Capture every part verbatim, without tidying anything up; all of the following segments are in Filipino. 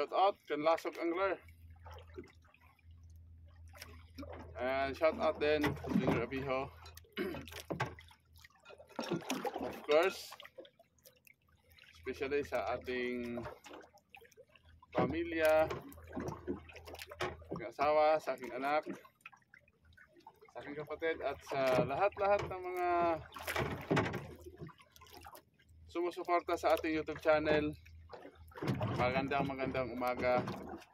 Shout out Kanlasog Angler. And shout out then Junior Abiho. Of course, especially sa ating pamilya, aking asawa, sa aking anak, sa aking kapatid, at sa lahat-lahat ng mga sumusuporta sa ating YouTube channel. Magandang magandang umaga.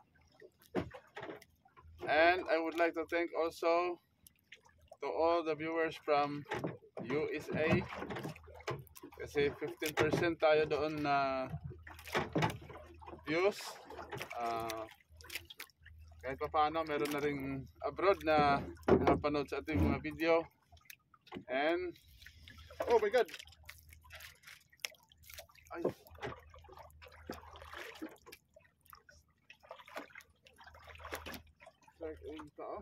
And I would like to thank also to all the viewers from U S A. Kasi fifteen percent tayo doon na views. Uh, kahit pa paano, meron na rin abroad na nakapanood sa ating mga video. And, oh my God! Ay! Strike unta oh.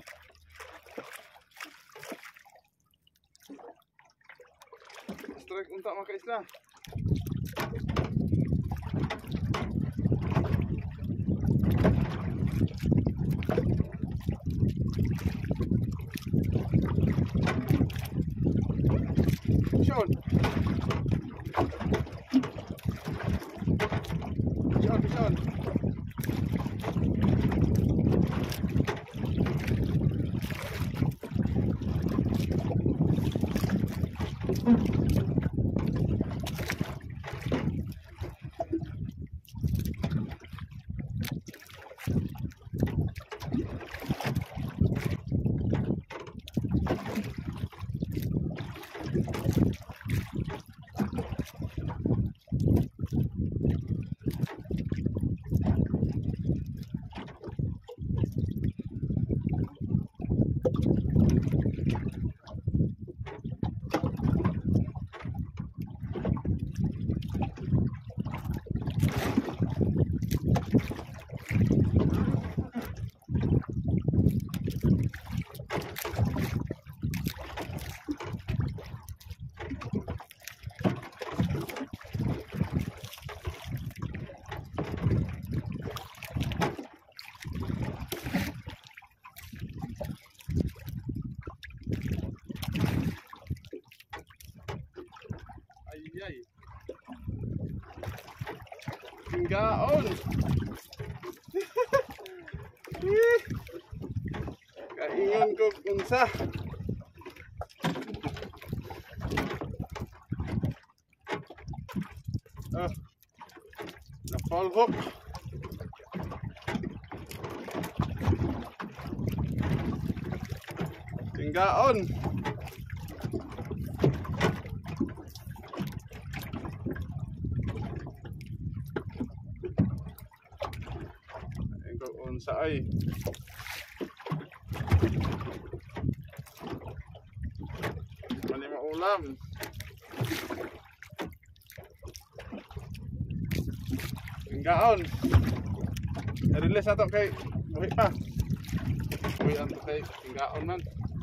Strike unta mga kaisla. Sean. Sean, Sean. Ay, Tinggaon. Kaingon ko unsa. Ah, na fall hook. Tinggaon. Sa ay mali maulam. Tinggaon. I-release ato kay buhi pa. Buhi ato kay tinggaon man.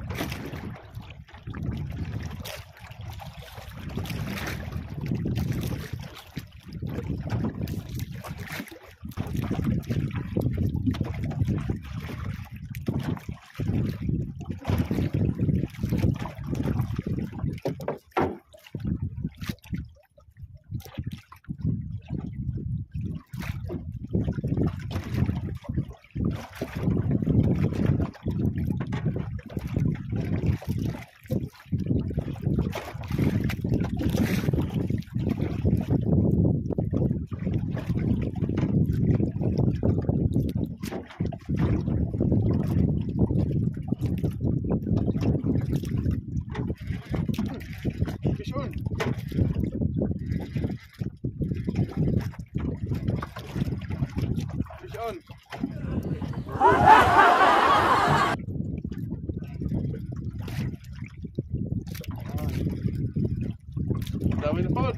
Dami na pod.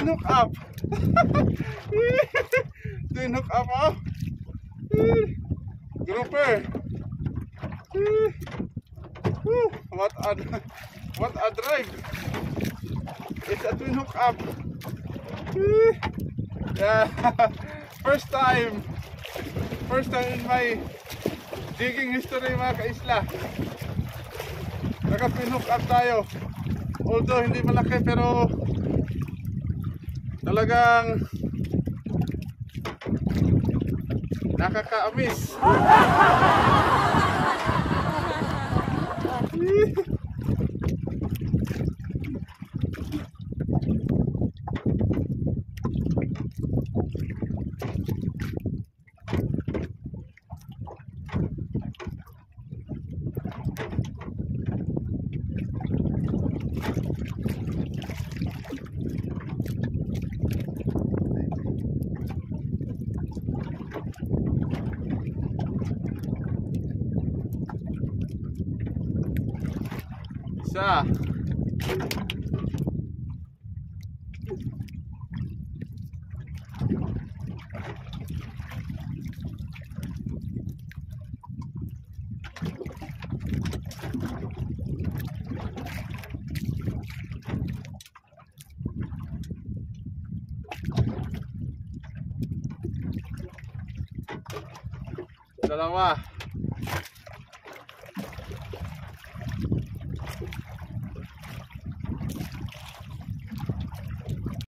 Twin hook up. Twin hook up, oh. Grouper. Woo, what a what a drive. It's a twin hook up. Yeah. First time. First time in my digging history, mga kaisla. Naka twin hook up tayo. Although hindi malaki, pero talagang nakaka-amaze. Isa. Dalawa.